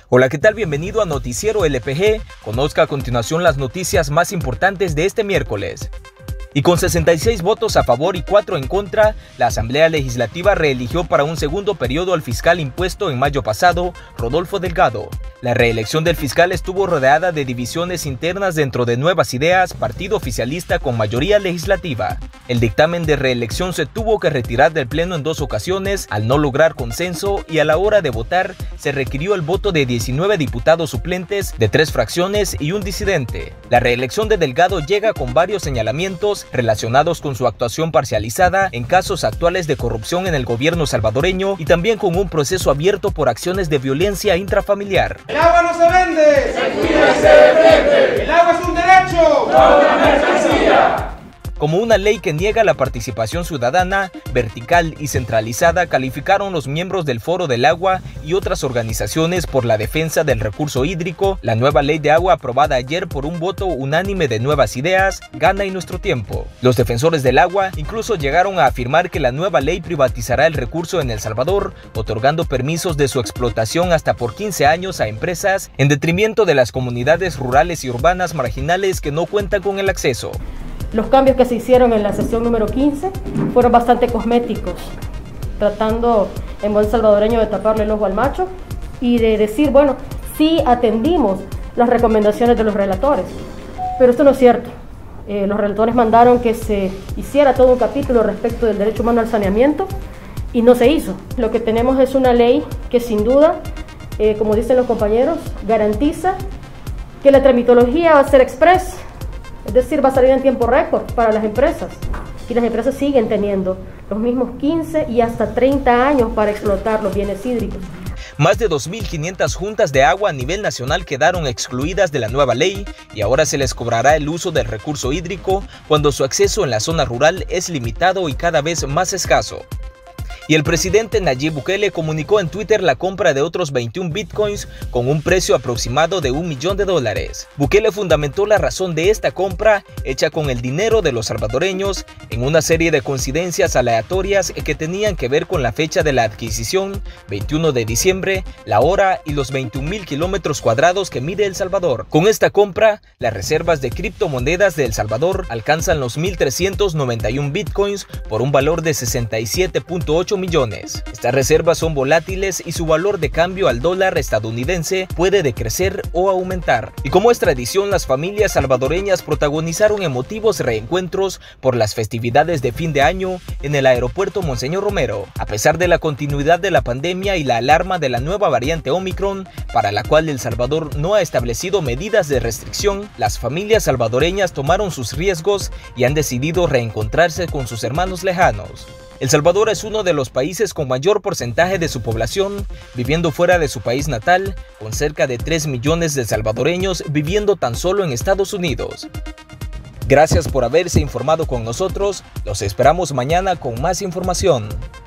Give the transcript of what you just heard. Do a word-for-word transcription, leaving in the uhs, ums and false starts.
Hola, ¿qué tal? Bienvenido a Noticiero L P G. Conozca a continuación las noticias más importantes de este miércoles. Y con sesenta y seis votos a favor y cuatro en contra, la Asamblea Legislativa reeligió para un segundo periodo al fiscal impuesto en mayo pasado, Rodolfo Delgado. La reelección del fiscal estuvo rodeada de divisiones internas dentro de Nuevas Ideas, partido oficialista con mayoría legislativa. El dictamen de reelección se tuvo que retirar del pleno en dos ocasiones al no lograr consenso, y a la hora de votar se requirió el voto de diecinueve diputados suplentes de tres fracciones y un disidente. La reelección de Delgado llega con varios señalamientos relacionados con su actuación parcializada en casos actuales de corrupción en el gobierno salvadoreño y también con un proceso abierto por acciones de violencia intrafamiliar. El agua no se vende, se cuida y se defiende. El agua es un derecho, no una mercancía. Como una ley que niega la participación ciudadana, vertical y centralizada, calificaron los miembros del Foro del Agua y otras organizaciones por la defensa del recurso hídrico. La nueva ley de agua aprobada ayer por un voto unánime de Nuevas Ideas gana en nuestro tiempo. Los defensores del agua incluso llegaron a afirmar que la nueva ley privatizará el recurso en El Salvador, otorgando permisos de su explotación hasta por quince años a empresas, en detrimento de las comunidades rurales y urbanas marginales que no cuentan con el acceso. Los cambios que se hicieron en la sesión número quince fueron bastante cosméticos, tratando en buen salvadoreño de taparle el ojo al macho y de decir, bueno, sí atendimos las recomendaciones de los relatores, pero esto no es cierto. Eh, los relatores mandaron que se hiciera todo un capítulo respecto del derecho humano al saneamiento y no se hizo. Lo que tenemos es una ley que sin duda, eh, como dicen los compañeros, garantiza que la tramitología va a ser express. Es decir, va a salir en tiempo récord para las empresas. Y las empresas siguen teniendo los mismos quince y hasta treinta años para explotar los bienes hídricos. Más de dos mil quinientas juntas de agua a nivel nacional quedaron excluidas de la nueva ley y ahora se les cobrará el uso del recurso hídrico cuando su acceso en la zona rural es limitado y cada vez más escaso. Y el presidente Nayib Bukele comunicó en Twitter la compra de otros veintiún bitcoins con un precio aproximado de un millón de dólares. Bukele fundamentó la razón de esta compra, hecha con el dinero de los salvadoreños, en una serie de coincidencias aleatorias que tenían que ver con la fecha de la adquisición, veintiuno de diciembre, la hora y los veintiún mil kilómetros cuadrados que mide El Salvador. Con esta compra, las reservas de criptomonedas de El Salvador alcanzan los mil trescientos noventa y un bitcoins por un valor de sesenta y siete punto ocho millones. Estas reservas son volátiles y su valor de cambio al dólar estadounidense puede decrecer o aumentar. Y como es tradición, las familias salvadoreñas protagonizaron emotivos reencuentros por las festividades de fin de año en el aeropuerto Monseñor Romero. A pesar de la continuidad de la pandemia y la alarma de la nueva variante Omicron, para la cual El Salvador no ha establecido medidas de restricción, las familias salvadoreñas tomaron sus riesgos y han decidido reencontrarse con sus hermanos lejanos. El Salvador es uno de los países con mayor porcentaje de su población viviendo fuera de su país natal, con cerca de tres millones de salvadoreños viviendo tan solo en Estados Unidos. Gracias por haberse informado con nosotros, los esperamos mañana con más información.